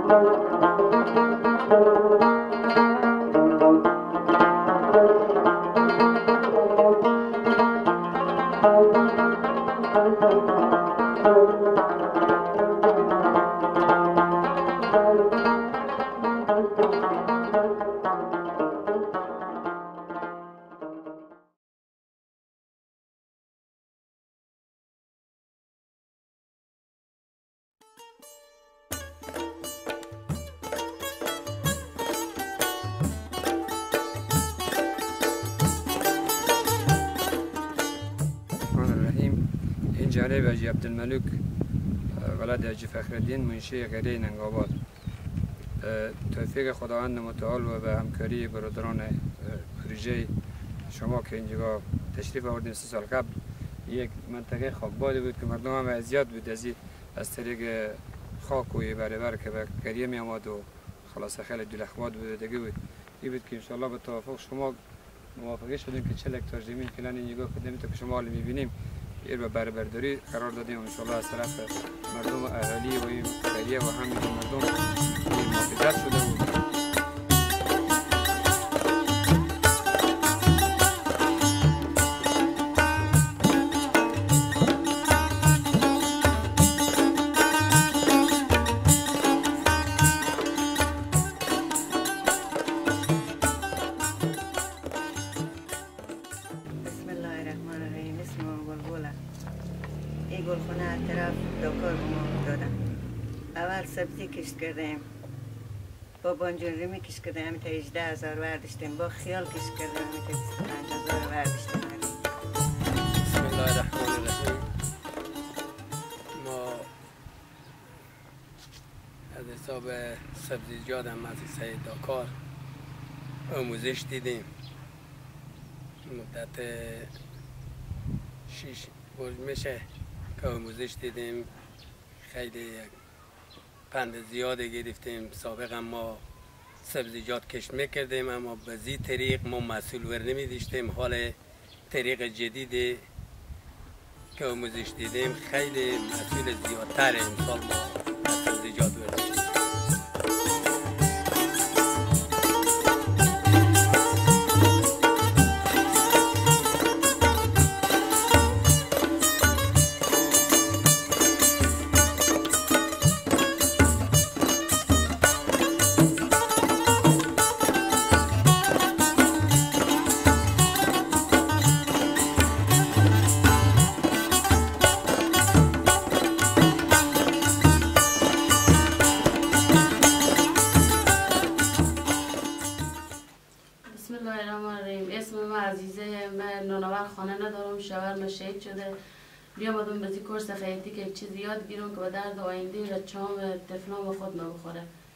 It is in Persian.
جانب حاجی عبدالملک ولد حاجی فخرالدین منشی قریه ننگاباد. توفیق خداوند متعال و به همکاری برادران پروژه شما که اینجا تشریف آوردین 3 سال قبل یک منطقه خاکبادی بود که مردم هم اذیت بود از طریق خاک و بر که به قریه می آمد و خلاص خیلی دلخبات بود دیگه بود. این بود که انشالله به توافق شما موافقه شدیم که 40 هکتار زمین فعلا اینجا کدیم تا که شما حال میبینیم ایر به برداری قرار دادیم انشالله از طرف مردم اهالی و قریه و همین مردم محافظت شده بود. گلخونه طرف دکار به ما دادن. اول سبزی کشت کردیم، با بانجان کشت کردیم، تا 18,000 ورداشتیم، با خیال کشت کردیم، تا 25,000 ورداشتیم. بسم الله الرحمن الرحیم. ما از حساب سبزیجات هم از دکار آموزش دیدیم. مدت 6 روز میشه که آموزش دیدیم. خیلی پند زیاده گرفتیم. سابقا ما سبزیجات کشت میکردیم اما به زی طریق ما مسئول ور نمیداشتیم. حال طریق جدیدی که آموزش دیدیم خیلی مسئول زیادتر امسال ما سبزیجات ور داشتیم. خانه ندارم، شوهرم شهید شده. بیامدم به کورس خیاطی که چیز یاد گیرم که به درد آینده رچام طفلام خود ما بخوره.